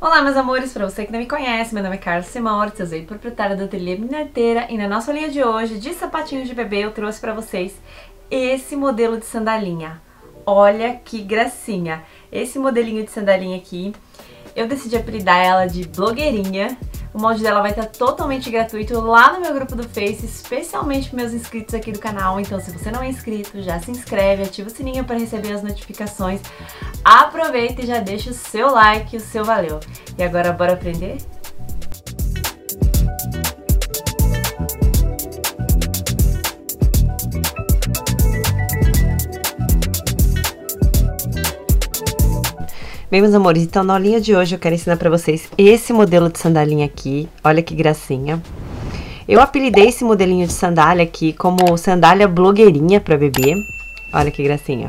Olá, meus amores, para você que não me conhece, meu nome é Carla Simortes, eu sou proprietária do Ateliê Mineteira e na nossa linha de hoje de sapatinhos de bebê eu trouxe para vocês esse modelo de sandalinha. Olha que gracinha! Esse modelinho de sandalinha aqui, eu decidi apelidar ela de blogueirinha. O molde dela vai estar totalmente gratuito lá no meu grupo do Face, especialmente para meus inscritos aqui do canal. Então, se você não é inscrito, já se inscreve, ativa o sininho para receber as notificações. Aproveita e já deixa o seu like, o seu valeu. E agora, bora aprender? Bem, meus amores, então na aulinha de hoje eu quero ensinar pra vocês esse modelo de sandalinha aqui. Olha que gracinha. Eu apelidei esse modelinho de sandália aqui como sandália blogueirinha pra bebê. Olha que gracinha.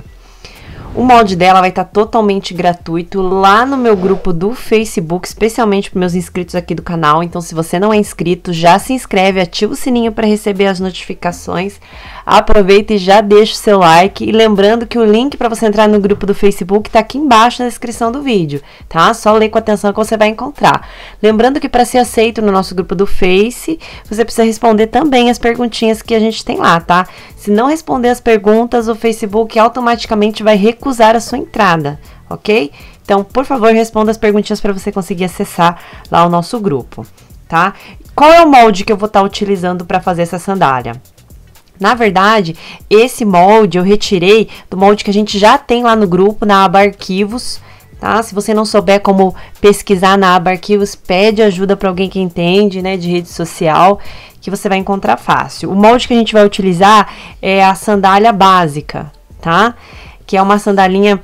O molde dela vai estar totalmente gratuito lá no meu grupo do Facebook, especialmente para meus inscritos aqui do canal. Então, se você não é inscrito, já se inscreve, ativa o sininho para receber as notificações. Aproveita e já deixa o seu like. E lembrando que o link para você entrar no grupo do Facebook está aqui embaixo na descrição do vídeo, tá? Só ler com atenção que você vai encontrar. Lembrando que para ser aceito no nosso grupo do Face, você precisa responder também as perguntinhas que a gente tem lá, tá? Se não responder as perguntas, o Facebook automaticamente vai recusar a sua entrada, ok? Então, por favor, responda as perguntinhas para você conseguir acessar lá o nosso grupo, tá? Qual é o molde que eu vou estar utilizando para fazer essa sandália? Na verdade, esse molde eu retirei do molde que a gente já tem lá no grupo, na aba Arquivos, tá? Se você não souber como pesquisar na aba Arquivos, pede ajuda para alguém que entende, né, de rede social, que você vai encontrar fácil. O molde que a gente vai utilizar é a sandália básica, tá? Que é uma sandalinha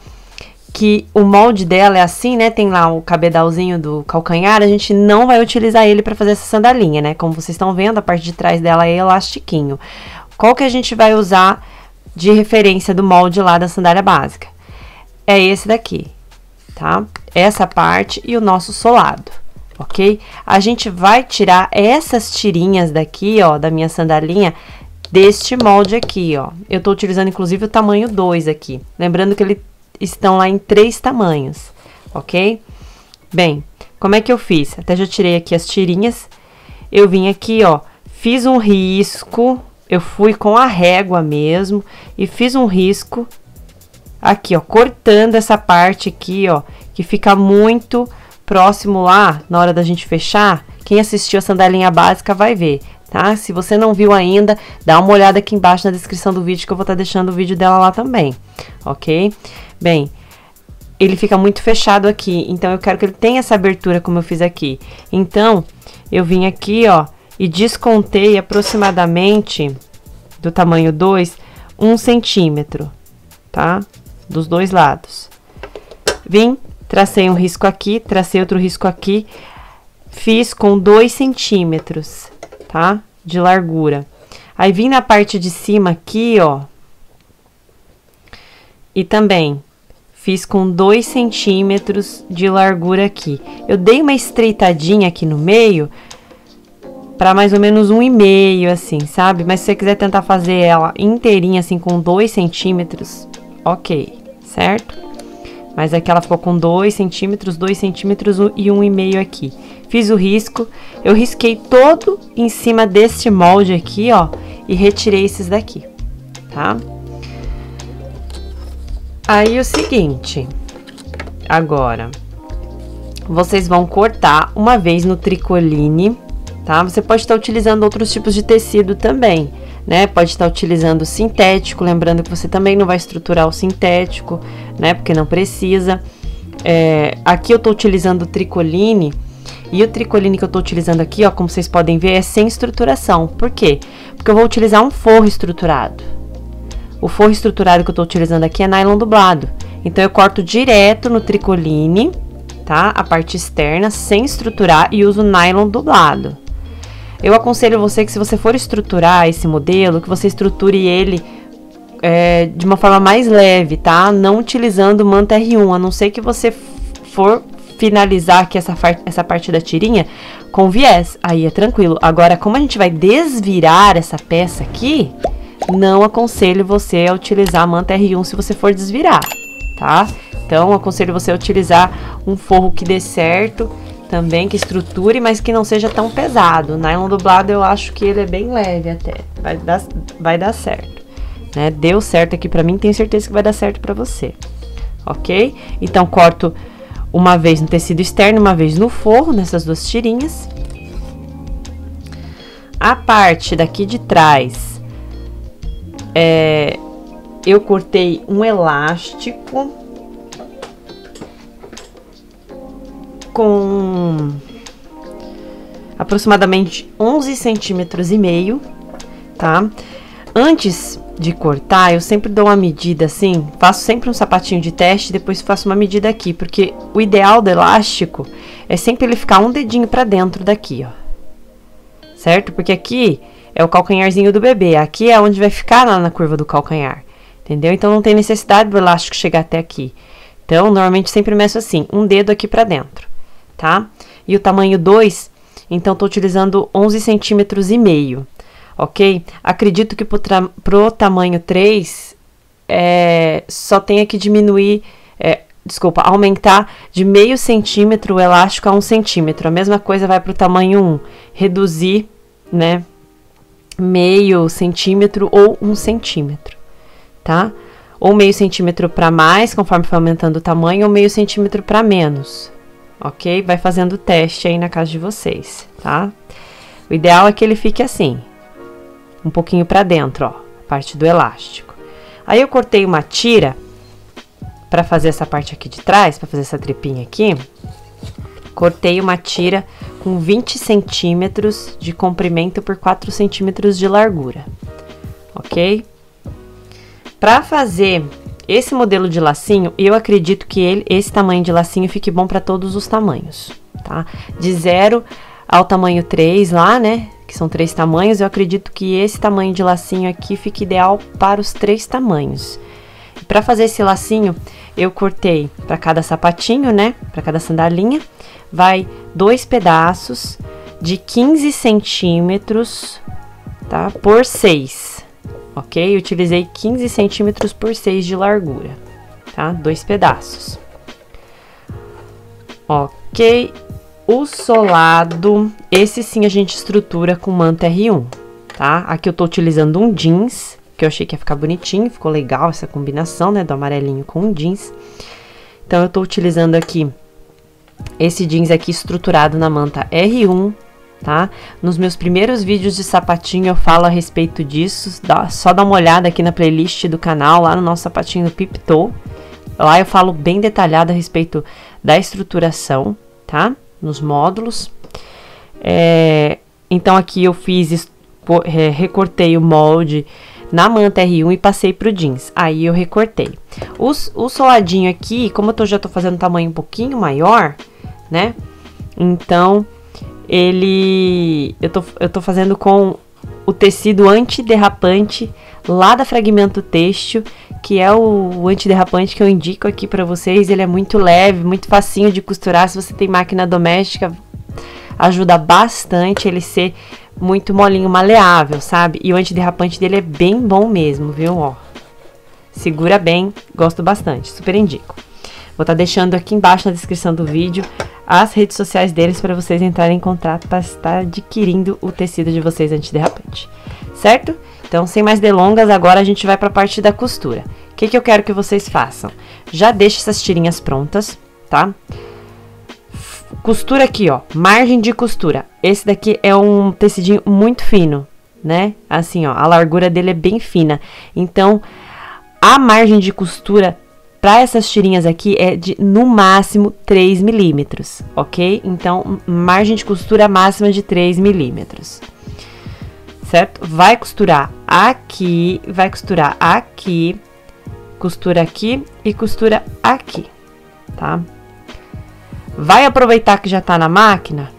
que o molde dela é assim, né? Tem lá o cabedalzinho do calcanhar, a gente não vai utilizar ele para fazer essa sandalinha, né? Como vocês estão vendo, a parte de trás dela é elastiquinho. Qual que a gente vai usar de referência do molde lá da sandália básica? É esse daqui, tá? Essa parte e o nosso solado, ok? A gente vai tirar essas tirinhas daqui, ó, da minha sandalinha, deste molde aqui, ó. Eu tô utilizando, inclusive, o tamanho 2 aqui. Lembrando que eles estão lá em 3 tamanhos, ok? Bem, como é que eu fiz? Até já tirei aqui as tirinhas. Eu vim aqui, ó, fiz um risco. Eu fui com a régua mesmo e fiz um risco aqui, ó, cortando essa parte aqui, ó, que fica muito próximo lá, na hora da gente fechar. Quem assistiu a sandalinha básica vai ver, tá? Se você não viu ainda, dá uma olhada aqui embaixo na descrição do vídeo, que eu vou estar deixando o vídeo dela lá também, ok? Bem, ele fica muito fechado aqui, então eu quero que ele tenha essa abertura como eu fiz aqui. Então, eu vim aqui, ó, e descontei aproximadamente do tamanho 2, 1 centímetro, tá? Dos dois lados. Vim, tracei um risco aqui, tracei outro risco aqui, fiz com 2 centímetros, tá? De largura. Aí vim na parte de cima aqui, ó, e também fiz com 2 centímetros de largura aqui. Eu dei uma estreitadinha aqui no meio, para mais ou menos 1,5, assim, sabe? Mas se você quiser tentar fazer ela inteirinha, assim, com 2 centímetros, ok, certo? Mas aqui ela ficou com 2 centímetros e 1,5 aqui. Fiz o risco, eu risquei todo em cima deste molde aqui, ó, e retirei esses daqui, tá? Aí o seguinte, agora, vocês vão cortar uma vez no tricoline, tá? Você pode estar utilizando outros tipos de tecido também, né? Pode estar utilizando sintético, lembrando que você também não vai estruturar o sintético, né? Porque não precisa. Aqui eu tô utilizando o tricoline, e o tricoline que eu tô utilizando aqui, ó, como vocês podem ver, é sem estruturação. Por quê? Porque eu vou utilizar um forro estruturado. O forro estruturado que eu tô utilizando aqui é nylon dublado. Então, eu corto direto no tricoline, tá? A parte externa, sem estruturar, e uso nylon dublado. Eu aconselho você que, se você for estruturar esse modelo, que você estruture ele de uma forma mais leve, tá? Não utilizando manta R1, a não ser que você for finalizar aqui essa parte da tirinha com viés, aí é tranquilo. Agora, como a gente vai desvirar essa peça aqui, não aconselho você a utilizar a manta R1 se você for desvirar, tá? Então, aconselho você a utilizar um forro que dê certo também que estruture, mas que não seja tão pesado. O nylon dublado eu acho que ele é bem leve até, vai dar certo, né? Deu certo aqui pra mim, tenho certeza que vai dar certo pra você, ok? Então corto uma vez no tecido externo, uma vez no forro, nessas duas tirinhas. A parte daqui de trás, eu cortei um elástico com aproximadamente 11 centímetros e meio, tá? Antes de cortar, eu sempre dou uma medida assim, faço sempre um sapatinho de teste, depois faço uma medida aqui, porque o ideal do elástico é sempre ele ficar um dedinho pra dentro daqui, ó. Certo? Porque aqui é o calcanharzinho do bebê, aqui é onde vai ficar lá na curva do calcanhar, entendeu? Então não tem necessidade do elástico chegar até aqui. Então, normalmente sempre meço assim, um dedo aqui pra dentro, tá? E o tamanho 2, então tô utilizando 11 centímetros e meio, ok? Acredito que pro tamanho 3, só tenha que diminuir, aumentar de meio centímetro o elástico a 1 centímetro. A mesma coisa vai pro tamanho 1, reduzir, né, meio centímetro ou 1 centímetro, tá? Ou meio centímetro para mais, conforme for aumentando o tamanho, ou meio centímetro para menos, ok? Vai fazendo o teste aí na casa de vocês, tá? O ideal é que ele fique assim, um pouquinho para dentro, ó, a parte do elástico. Aí eu cortei uma tira para fazer essa parte aqui de trás, para fazer essa trepinha aqui. Cortei uma tira com 20 centímetros de comprimento por 4 centímetros de largura, ok? Para fazer esse modelo de lacinho, eu acredito que esse tamanho de lacinho fique bom para todos os tamanhos, tá? De 0 ao tamanho 3 lá, né? Que são 3 tamanhos, eu acredito que esse tamanho de lacinho aqui fique ideal para os 3 tamanhos. Para fazer esse lacinho, eu cortei para cada sapatinho, né? Para cada sandalinha, vai 2 pedaços de 15 centímetros, tá? Por 6, ok? Eu utilizei 15 centímetros por 6 de largura, tá? 2 pedaços. Ok. O solado, esse sim a gente estrutura com manta R1, tá? Aqui eu tô utilizando um jeans, que eu achei que ia ficar bonitinho, ficou legal essa combinação, né, do amarelinho com o jeans. Então, eu tô utilizando aqui esse jeans aqui estruturado na manta R1, tá? Nos meus primeiros vídeos de sapatinho eu falo a respeito disso, só dá uma olhada aqui na playlist do canal, lá no nosso sapatinho do Peep Toe. Lá eu falo bem detalhado a respeito da estruturação, tá? Nos módulos. Então, aqui eu recortei o molde na manta R1 e passei pro jeans. Aí eu recortei. O soladinho aqui, como já tô fazendo um tamanho um pouquinho maior, né? Então, eu tô fazendo com o tecido antiderrapante lá da Fragmento Têxtil, que é o antiderrapante que eu indico aqui pra vocês. Ele é muito leve, muito facinho de costurar. Se você tem máquina doméstica, ajuda bastante ele ser muito molinho, maleável, sabe? E o antiderrapante dele é bem bom mesmo, viu? Ó, segura bem, gosto bastante, super indico. Vou estar deixando aqui embaixo na descrição do vídeo as redes sociais deles para vocês entrarem em contato para estar adquirindo o tecido de vocês antiderrapante, certo? Então, sem mais delongas, agora a gente vai para a parte da costura. O que eu quero que vocês façam? Já deixe essas tirinhas prontas, tá? Costura aqui, ó, margem de costura. Esse daqui é um tecidinho muito fino, né? Assim, ó, a largura dele é bem fina. Então, a margem de costura para essas tirinhas aqui é de, no máximo, 3 milímetros, ok? Então, margem de costura máxima de 3 milímetros, certo? Vai costurar aqui, costura aqui e costura aqui, tá? Vai aproveitar que já tá na máquina,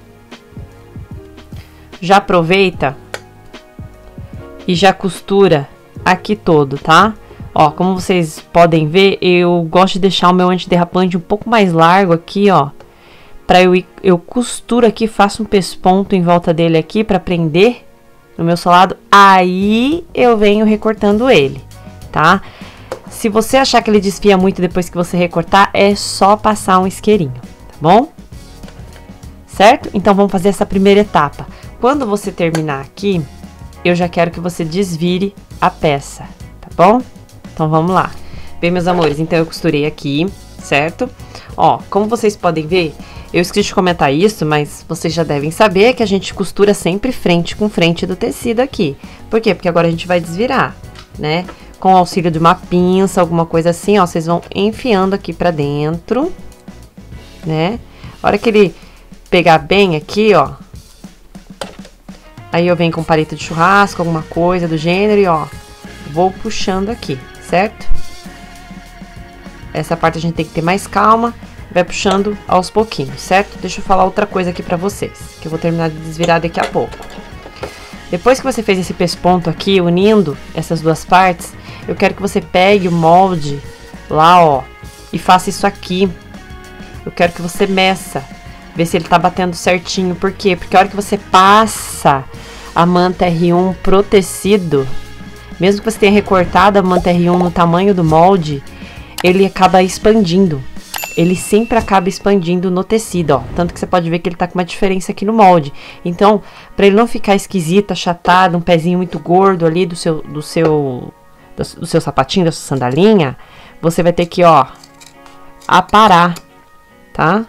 já aproveita e já costura aqui todo, tá? Ó, como vocês podem ver, eu gosto de deixar o meu antiderrapante um pouco mais largo aqui, ó. Eu costuro aqui, faço um pesponto em volta dele aqui pra prender no meu solado. Aí eu venho recortando ele, tá? Se você achar que ele desfia muito depois que você recortar, é só passar um isqueirinho, tá bom? certo? Então, vamos fazer essa primeira etapa. Quando você terminar aqui, eu já quero que você desvire a peça, tá bom? Então, vamos lá. Bem, meus amores, então eu costurei aqui, certo? Ó, como vocês podem ver, eu esqueci de comentar isso, mas vocês já devem saber que a gente costura sempre frente com frente do tecido aqui. Por quê? Porque agora a gente vai desvirar, né? Com o auxílio de uma pinça, alguma coisa assim, ó, vocês vão enfiando aqui pra dentro, né? A hora que ele pegar bem aqui, ó, aí eu venho com palito de churrasco, alguma coisa do gênero e, ó, vou puxando aqui, certo? Essa parte a gente tem que ter mais calma, vai puxando aos pouquinhos, certo? Deixa eu falar outra coisa aqui pra vocês, que eu vou terminar de desvirar daqui a pouco. Depois que você fez esse pesponto aqui, unindo essas duas partes, eu quero que você pegue o molde lá, ó, e faça isso aqui. Eu quero que você meça, ver se ele tá batendo certinho. Por quê? Porque a hora que você passa a manta R1 pro tecido, mesmo que você tenha recortado a manta R1 no tamanho do molde, ele acaba expandindo. Ele sempre acaba expandindo no tecido, ó. Tanto que você pode ver que ele tá com uma diferença aqui no molde. Então, pra ele não ficar esquisito, achatado, um pezinho muito gordo ali do seu sapatinho, da sua sandalinha, você vai ter que, ó, aparar, tá?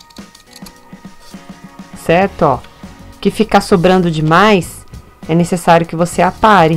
Certo, ó. Que ficar sobrando demais, é necessário que você apare.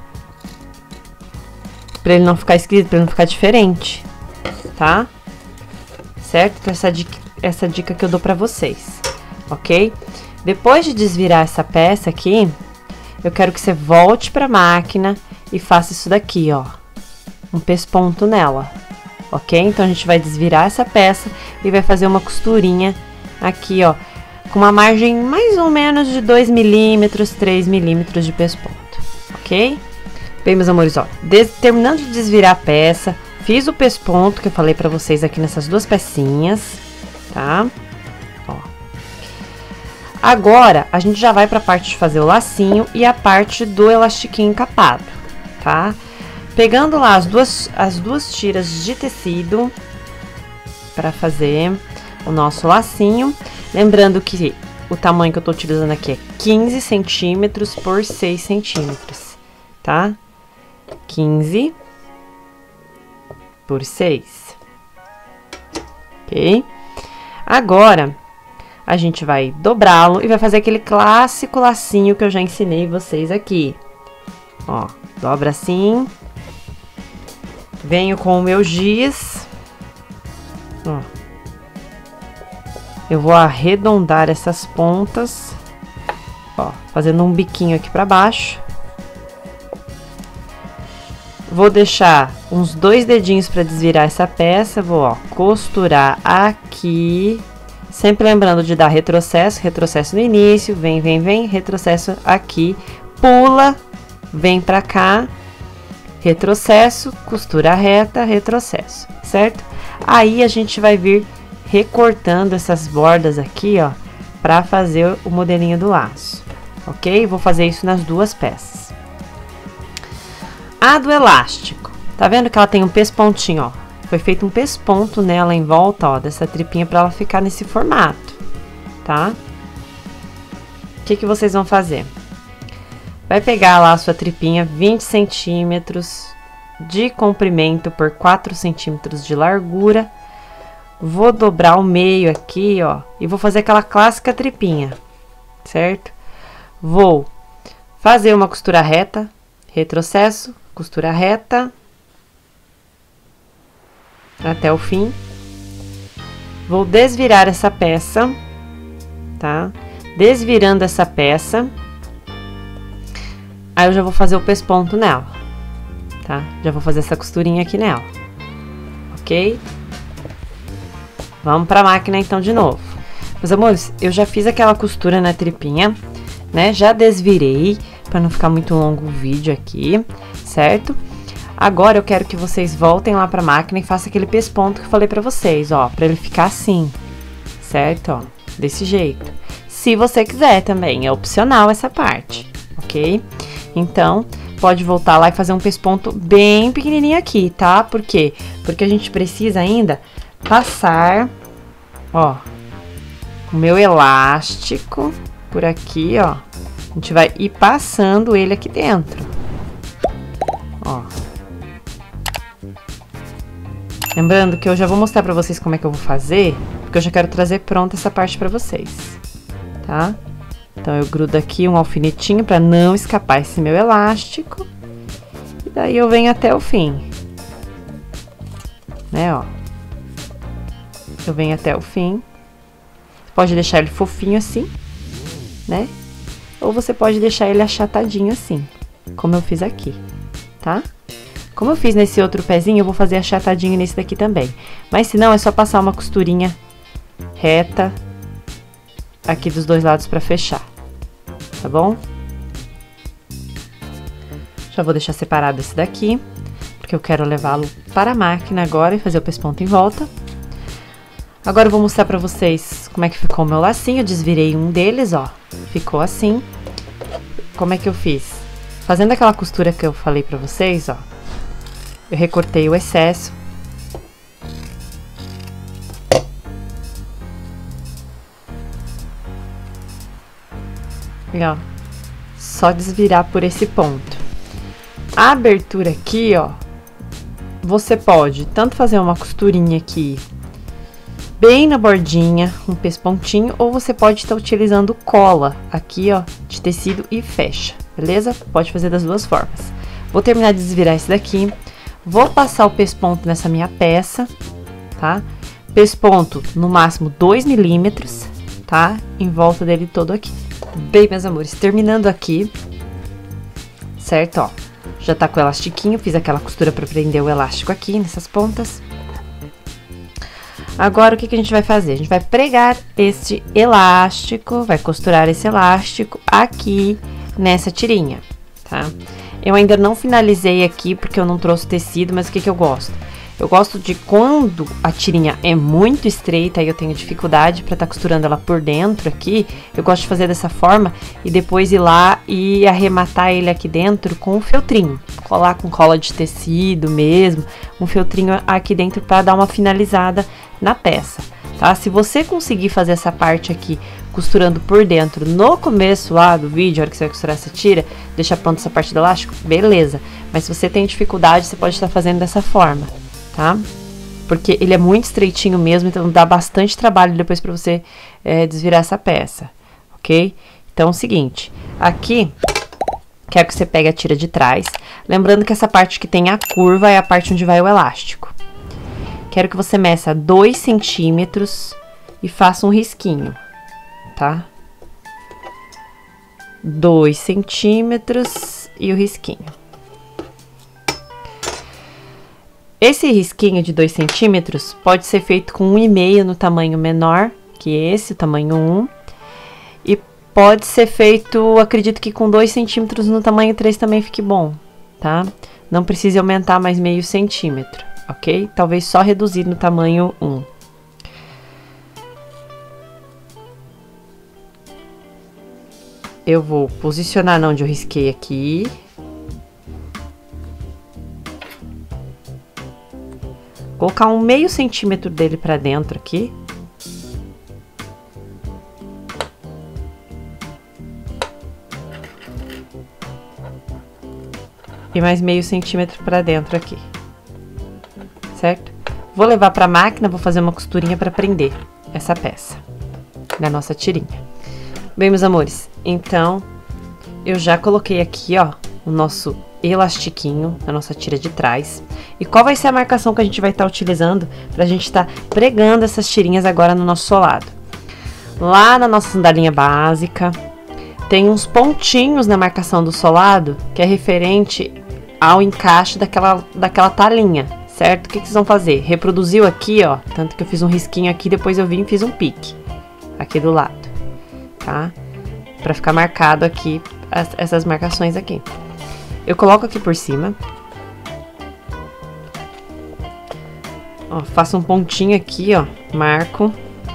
Pra ele não ficar esquisito, pra ele não ficar diferente, tá? Certo? Então, essa dica que eu dou pra vocês, ok? Depois de desvirar essa peça aqui, eu quero que você volte pra máquina e faça isso daqui, ó. Um pesponto nela, ok? Então, a gente vai desvirar essa peça e vai fazer uma costurinha aqui, ó, com uma margem mais ou menos de 2 milímetros, 3 milímetros de pesponto, ok? Bem, meus amores, ó, terminando de desvirar a peça, fiz o pesponto que eu falei pra vocês aqui nessas duas pecinhas, tá? Ó. Agora, a gente já vai pra parte de fazer o lacinho e a parte do elastiquinho encapado, tá? Pegando lá as duas tiras de tecido pra fazer o nosso lacinho. Lembrando que o tamanho que eu tô utilizando aqui é 15 centímetros por 6 centímetros, tá? 15 por 6, ok? Agora, a gente vai dobrá-lo e vai fazer aquele clássico lacinho que eu já ensinei vocês aqui. Ó, dobra assim. Venho com o meu giz. Ó. Eu vou arredondar essas pontas, ó, fazendo um biquinho aqui pra baixo. Vou deixar uns 2 dedinhos para desvirar essa peça. Vou, ó, costurar aqui. Sempre lembrando de dar retrocesso. Retrocesso no início. Vem, vem, vem. Retrocesso aqui. Pula. Vem pra cá. Retrocesso. Costura reta. Retrocesso. Certo? Aí a gente vai vir recortando essas bordas aqui, ó, pra fazer o modelinho do laço. Ok? Vou fazer isso nas duas peças. A do elástico, tá vendo que ela tem um pespontinho, ó? Foi feito um pesponto nela em volta, ó, dessa tripinha pra ela ficar nesse formato, tá? O que que vocês vão fazer? Vai pegar lá a sua tripinha, 20 centímetros de comprimento por 4 centímetros de largura. Vou dobrar o meio aqui, ó, e vou fazer aquela clássica tripinha, certo? Vou fazer uma costura reta, retrocesso, costura reta até o fim. Vou desvirar essa peça, tá? Desvirando essa peça, aí eu já vou fazer o pesponto nela, tá? Já vou fazer essa costurinha aqui nela, ok? Vamos pra máquina então de novo. Meus amores, eu já fiz aquela costura na tripinha, né? Já desvirei, pra não ficar muito longo o vídeo aqui, certo? Agora eu quero que vocês voltem lá pra máquina e façam aquele pesponto que eu falei pra vocês, ó, pra ele ficar assim, certo? Ó, desse jeito. Se você quiser também, é opcional essa parte, ok? Então, pode voltar lá e fazer um pesponto bem pequenininho aqui, tá? Por quê? Porque a gente precisa ainda passar, ó, o meu elástico por aqui, ó. A gente vai ir passando ele aqui dentro. Ó. Lembrando que eu já vou mostrar pra vocês como é que eu vou fazer, porque eu já quero trazer pronta essa parte pra vocês, tá? Então, eu grudo aqui um alfinetinho pra não escapar esse meu elástico. E daí eu venho até o fim. Né, ó. Eu venho até o fim. Pode deixar ele fofinho assim, né? Ou você pode deixar ele achatadinho assim, como eu fiz aqui, tá? Como eu fiz nesse outro pezinho, eu vou fazer achatadinho nesse daqui também. Mas se não, é só passar uma costurinha reta aqui dos dois lados pra fechar, tá bom? Já vou deixar separado esse daqui, porque eu quero levá-lo para a máquina agora e fazer o pesponto em volta. Agora eu vou mostrar pra vocês como é que ficou o meu lacinho. Eu desvirei um deles, ó. Ficou assim. Como é que eu fiz? Fazendo aquela costura que eu falei pra vocês, ó. Eu recortei o excesso. E, ó. Só desvirar por esse ponto. A abertura aqui, ó. Você pode tanto fazer uma costurinha aqui bem na bordinha, um pespontinho, ou você pode estar utilizando cola aqui, ó, de tecido e fecha, beleza? Pode fazer das duas formas. Vou terminar de desvirar esse daqui, vou passar o pesponto nessa minha peça, tá? Pesponto no máximo 2 milímetros, tá? Em volta dele todo aqui. Bem, meus amores, terminando aqui, certo, ó, já tá com o elastiquinho, fiz aquela costura pra prender o elástico aqui nessas pontas. Agora, o que que a gente vai fazer? A gente vai pregar este elástico, vai costurar esse elástico aqui nessa tirinha, tá? Eu ainda não finalizei aqui, porque eu não trouxe tecido, mas o que que eu gosto? Eu gosto de quando a tirinha é muito estreita e eu tenho dificuldade para estar costurando ela por dentro aqui, eu gosto de fazer dessa forma e depois ir lá e arrematar ele aqui dentro com um feltrinho. Colar com cola de tecido mesmo, um feltrinho aqui dentro para dar uma finalizada na peça, tá? Se você conseguir fazer essa parte aqui costurando por dentro no começo lá do vídeo, a hora que você vai costurar essa tira, deixar pronta essa parte do elástico, beleza. Mas se você tem dificuldade, você pode estar fazendo dessa forma, tá? Porque ele é muito estreitinho mesmo, então dá bastante trabalho depois pra você desvirar essa peça, ok? Então é o seguinte, aqui, quero que você pegue a tira de trás, lembrando que essa parte que tem a curva é a parte onde vai o elástico. Quero que você meça 2 centímetros e faça um risquinho, tá? 2 centímetros e o risquinho. Esse risquinho de 2 centímetros pode ser feito com 1,5 no tamanho menor que esse, o tamanho 1. E pode ser feito, acredito que com 2 centímetros no tamanho 3 também fique bom, tá? Não precisa aumentar mais meio centímetro, ok? Talvez só reduzir no tamanho 1. Eu vou posicionar onde eu risquei aqui. Colocar um meio centímetro dele pra dentro aqui. E mais meio centímetro pra dentro aqui. Certo? Vou levar pra máquina, vou fazer uma costurinha pra prender essa peça da nossa tirinha. Bem, meus amores, então eu já coloquei aqui, ó, o nosso elastiquinho na nossa tira de trás. E qual vai ser a marcação que a gente vai estar utilizando pra gente estar pregando essas tirinhas agora no nosso solado? Lá na nossa sandalinha básica, tem uns pontinhos na marcação do solado, que é referente ao encaixe daquela talinha, certo? O que vocês vão fazer? Reproduziu aqui, ó, tanto que eu fiz um risquinho aqui, depois eu vim e fiz um pique aqui do lado, tá? Pra ficar marcado aqui, essas marcações aqui. Eu coloco aqui por cima. Ó, faço um pontinho aqui, ó, marco.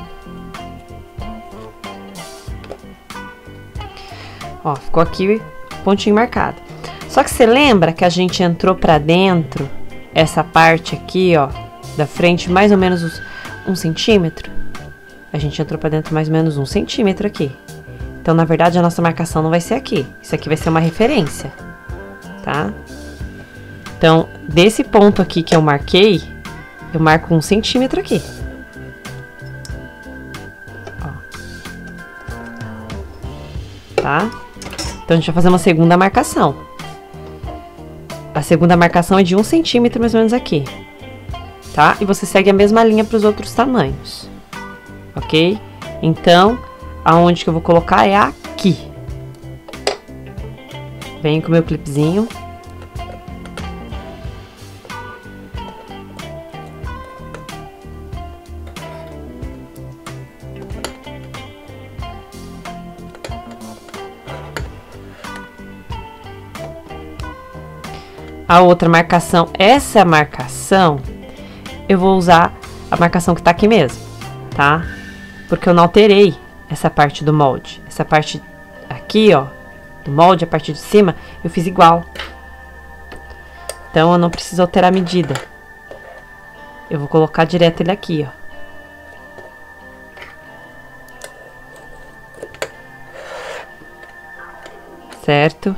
Ó, ficou aqui pontinho marcado. Só que você lembra que a gente entrou pra dentro, essa parte aqui, ó, da frente, mais ou menos uns 1 centímetro? A gente entrou pra dentro mais ou menos 1 centímetro aqui. Então, na verdade, a nossa marcação não vai ser aqui. Isso aqui vai ser uma referência, tá? Então, desse ponto aqui que eu marquei, eu marco 1 centímetro aqui. Ó. Tá? Então, a gente vai fazer uma segunda marcação. A segunda marcação é de 1 centímetro, mais ou menos aqui. Tá? E você segue a mesma linha para os outros tamanhos. Ok? Então, aonde que eu vou colocar é aqui. Venho com o meu clipezinho. A outra marcação, essa marcação, eu vou usar a marcação que tá aqui mesmo, tá? Porque eu não alterei essa parte do molde. Essa parte aqui, ó, do molde, a parte de cima, eu fiz igual. Então, eu não preciso alterar a medida. Eu vou colocar direto ele aqui, ó. Certo?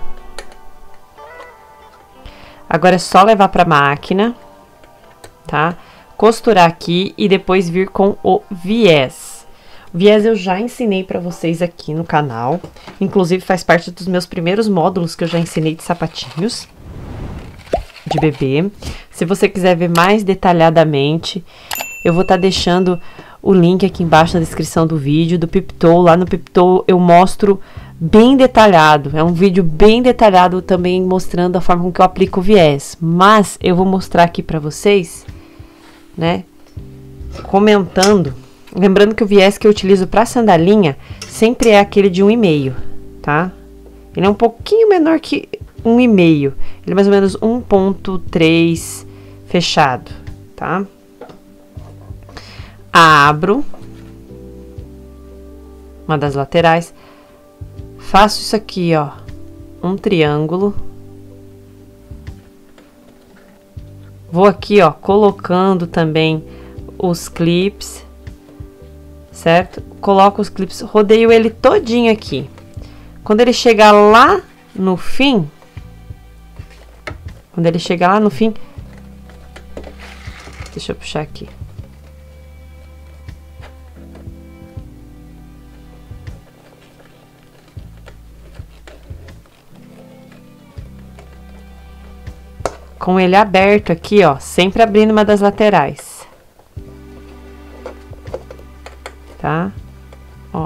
Agora é só levar pra máquina, tá? Costurar aqui e depois vir com o viés. O viés eu já ensinei pra vocês aqui no canal. Inclusive faz parte dos meus primeiros módulos que eu já ensinei de sapatinhos de bebê. Se você quiser ver mais detalhadamente, eu vou estar deixando o link aqui embaixo na descrição do vídeo, do Pip-Toe. Lá no Pip-Toe eu mostro bem detalhado, é um vídeo bem detalhado também mostrando a forma com que eu aplico o viés, mas eu vou mostrar aqui pra vocês, né, comentando, lembrando que o viés que eu utilizo pra sandalinha sempre é aquele de 1,5, tá? Ele é um pouquinho menor que 1,5, ele é mais ou menos 1,3 fechado, tá? Abro uma das laterais. Faço isso aqui, ó, um triângulo. Vou aqui, ó, colocando também os clips, certo? Coloco os clips, rodeio ele todinho aqui. Quando ele chegar lá no fim, deixa eu puxar aqui. Com ele aberto aqui, ó, sempre abrindo uma das laterais. Tá? Ó.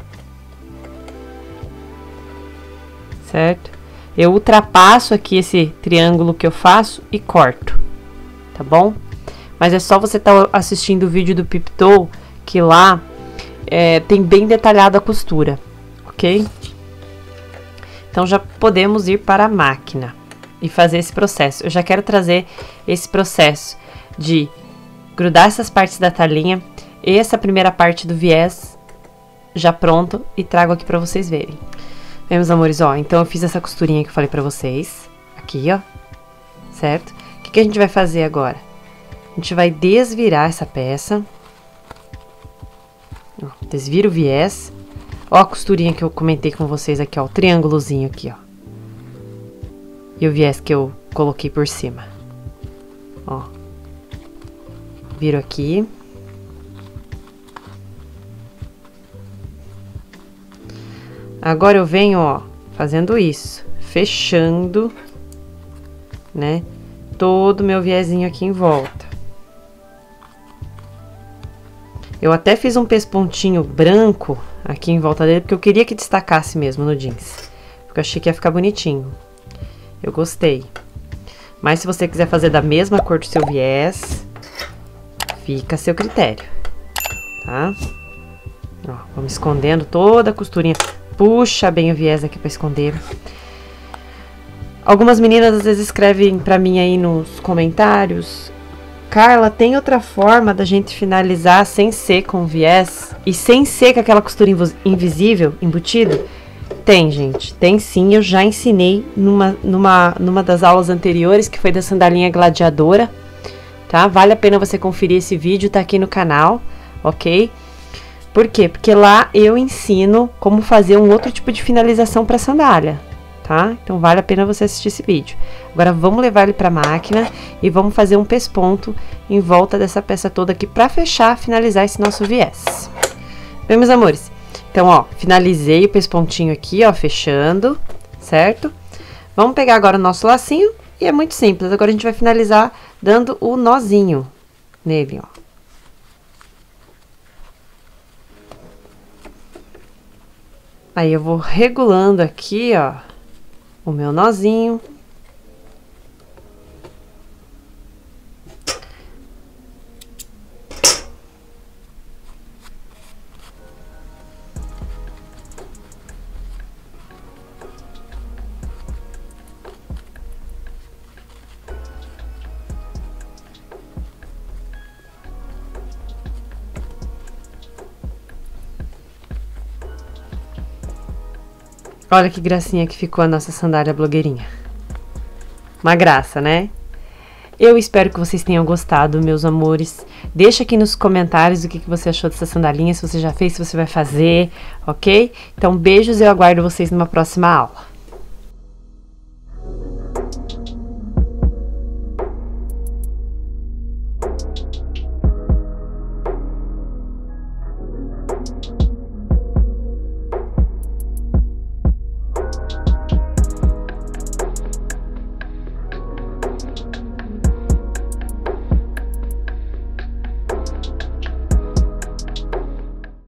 Certo? Eu ultrapasso aqui esse triângulo que eu faço e corto. Tá bom? Mas é só você estar assistindo o vídeo do Pip-Toe, que lá tem bem detalhado a costura. Ok? Então, já podemos ir para a máquina e fazer esse processo. Eu já quero trazer esse processo de grudar essas partes da talinha e essa primeira parte do viés já pronto e trago aqui pra vocês verem. Bem, meus amores, ó, então eu fiz essa costurinha que eu falei pra vocês, aqui, ó, certo? O que a gente vai fazer agora? A gente vai desvirar essa peça, ó, desvira o viés, ó a costurinha que eu comentei com vocês aqui, ó, o triângulozinho aqui, ó. E o viés que eu coloquei por cima. Ó. Viro aqui. Agora eu venho, ó, fazendo isso. Fechando, né? Todo o meu viezinho aqui em volta. Eu até fiz um pespontinho branco aqui em volta dele, porque eu queria que destacasse mesmo no jeans. Porque eu achei que ia ficar bonitinho. Eu gostei. Mas se você quiser fazer da mesma cor do seu viés, fica a seu critério, tá? Ó, vamos escondendo toda a costurinha. Puxa bem o viés aqui pra esconder. Algumas meninas às vezes escrevem pra mim aí nos comentários: Carla, tem outra forma da gente finalizar sem ser com viés e sem ser com aquela costura invisível, embutido? Tem, gente, tem sim, eu já ensinei numa das aulas anteriores, que foi da sandalinha gladiadora, tá? Vale a pena você conferir esse vídeo, tá aqui no canal, ok? Por quê? Porque lá eu ensino como fazer um outro tipo de finalização para sandália, tá? Então vale a pena você assistir esse vídeo. Agora vamos levar ele para a máquina e vamos fazer um pesponto em volta dessa peça toda aqui para fechar, finalizar esse nosso viés. Bem, meus amores, então, ó, finalizei o pespontinho aqui, ó, fechando, certo? Vamos pegar agora o nosso lacinho e é muito simples. Agora a gente vai finalizar dando o nozinho nele, ó. Aí eu vou regulando aqui, ó, o meu nozinho. Olha que gracinha que ficou a nossa sandália blogueirinha. Uma graça, né? Eu espero que vocês tenham gostado, meus amores. Deixa aqui nos comentários o que você achou dessa sandalinha, se você já fez, se você vai fazer, ok? Então, beijos e eu aguardo vocês numa próxima aula.